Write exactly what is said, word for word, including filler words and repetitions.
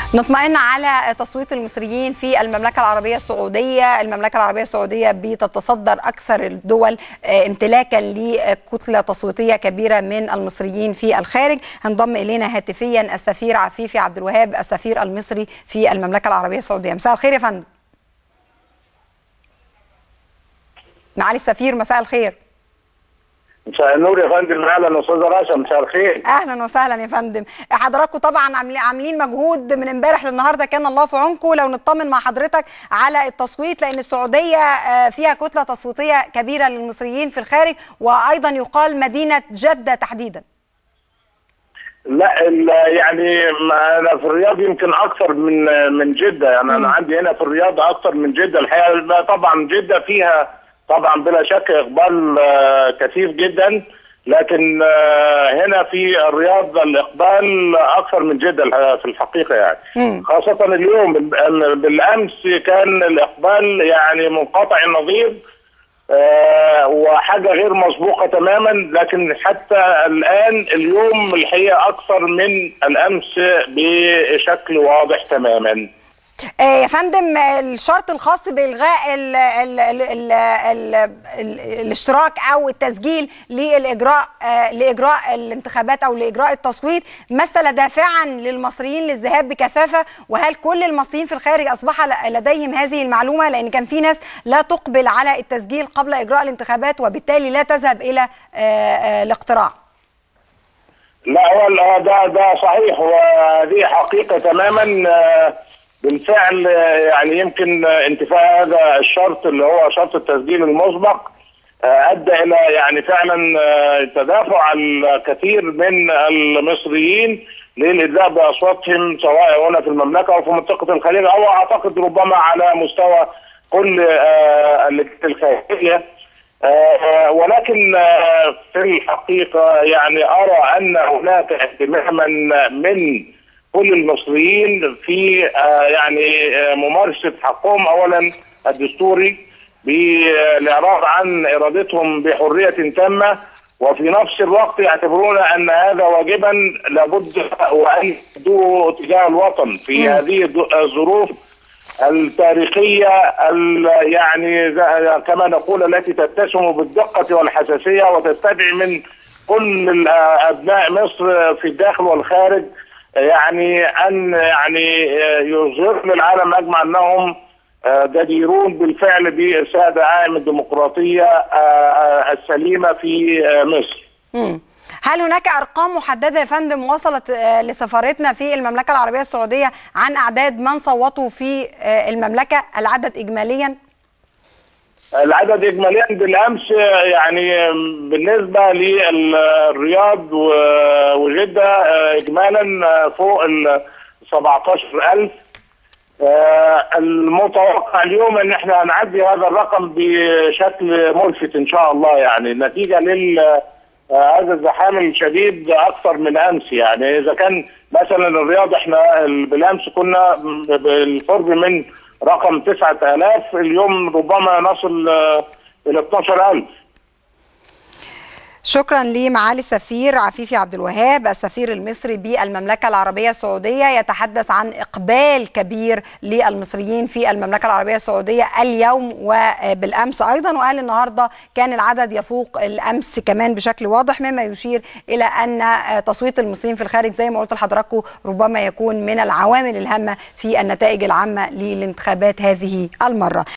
نطمئن على تصويت المصريين في المملكة العربية السعودية. المملكة العربية السعودية بتتصدر أكثر الدول امتلاكا لكتلة تصويتية كبيرة من المصريين في الخارج. هنضم إلينا هاتفيا السفير عفيفي عبد الوهاب السفير المصري في المملكة العربية السعودية. مساء الخير يا فندم. معالي السفير مساء الخير. مساء النور يا فندم. اهلا استاذه رشا، مساء الخير. اهلا وسهلا يا فندم. حضراتكم طبعا عاملين مجهود من امبارح للنهارده، كان الله في عونكم. لو نطمن مع حضرتك على التصويت، لان السعوديه فيها كتله تصويتيه كبيره للمصريين في الخارج، وايضا يقال مدينه جده تحديدا. لا يعني انا في الرياض يمكن اكثر من من جده، يعني انا عندي هنا في الرياض اكثر من جده الحقيقه. طبعا جده فيها طبعا بلا شك اقبال كثيف جدا، لكن هنا في الرياض الاقبال اكثر من جده في الحقيقه يعني. م. خاصه اليوم بالامس كان الاقبال يعني منقطع النظير وحاجه غير مسبوقه تماما، لكن حتى الان اليوم الحقيقه اكثر من الامس بشكل واضح تماما. يا فندم، الشرط الخاص بإلغاء ال ال ال ال ال ال الاشتراك أو التسجيل للإجراء لإجراء الانتخابات أو لإجراء التصويت مثل دافعا للمصريين للذهاب بكثافة، وهل كل المصريين في الخارج أصبح لديهم هذه المعلومة؟ لأن كان في ناس لا تقبل على التسجيل قبل إجراء الانتخابات وبالتالي لا تذهب إلى الاقتراع. لا هو ده ده صحيح، وهذه حقيقة تماما. بالفعل يعني يمكن انتفاء هذا الشرط اللي هو شرط التسجيل المسبق ادى الى يعني فعلا تدافع الكثير من المصريين للادلاء باصواتهم، سواء هنا في المملكه او في منطقه الخليج، او اعتقد ربما على مستوى كل الخارجيه. ولكن في الحقيقه يعني ارى ان هناك اهتماما من كل المصريين في يعني ممارسه حقهم اولا الدستوري بالاعراض عن ارادتهم بحريه تامه، وفي نفس الوقت يعتبرون ان هذا واجبا لابد وان يؤدوه تجاه الوطن في هذه الظروف التاريخيه يعني كما نقول التي تتسم بالدقه والحساسيه، وتستدعي من كل ابناء مصر في الداخل والخارج يعني ان يعني يظهر للعالم اجمع انهم جديرون بالفعل بارساء دعائم الديمقراطيه السليمه في مصر. مم. هل هناك ارقام محدده يا فندم وصلت لسفارتنا في المملكه العربيه السعوديه عن اعداد من صوتوا في المملكه، العدد اجماليا؟ العدد اجماليا بالامس يعني بالنسبه للرياض وجده اجمالا فوق ال سبعتاشر ألف. المتوقع اليوم ان احنا هنعدي هذا الرقم بشكل ملفت ان شاء الله، يعني نتيجه لل هذا الزحام الشديد اكثر من امس. يعني اذا كان مثلا الرياض احنا بالامس كنا بالقرب من رقم تسعة آلاف، اليوم ربما نصل الى اتناشر ألف. شكرا لمعالي السفير عفيفي عبد الوهاب السفير المصري بالمملكة العربية السعودية، يتحدث عن إقبال كبير للمصريين في المملكة العربية السعودية اليوم وبالأمس أيضا، وقال النهاردة كان العدد يفوق الأمس كمان بشكل واضح، مما يشير إلى أن تصويت المصريين في الخارج زي ما قلت لحضراتكم ربما يكون من العوامل الهامة في النتائج العامة للانتخابات هذه المرة.